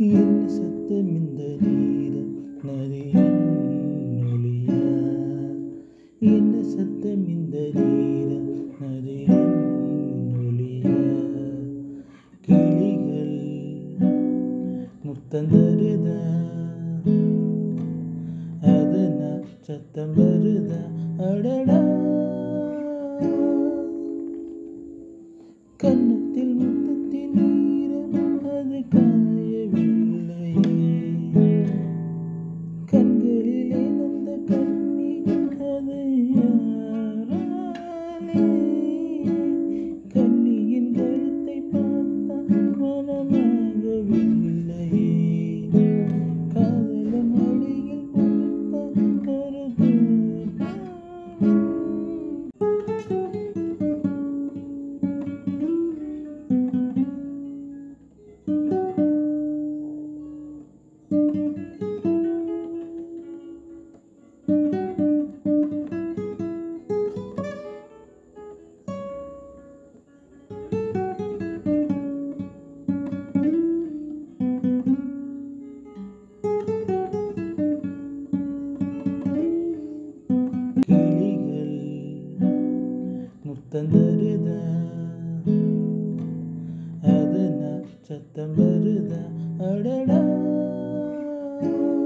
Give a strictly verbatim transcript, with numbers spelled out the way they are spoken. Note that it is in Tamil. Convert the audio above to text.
என்ன சத்தம் இந்த நேரம் நதியின் ஒலியா? என்ன சத்தம் இந்த நேரம் நதியின் ஒலியா? கிளிகள் முத்தம் தருதா? அதனா சத்தம் வருதா? அடடா, கன்னத்தில் முத்தத்தின் ஈரம் அது காயவில்லையே. கண்களிலே நந்த கண்ணீர் அது யாராலே? கண்ணியின் கழுத்தை பார்த்தா மனமாகவில்லையே. காதலன் மடியில் கொடுத்த கருத்து முத்தம் தருதா? அதனா சத்தம் வருதா? அடடா.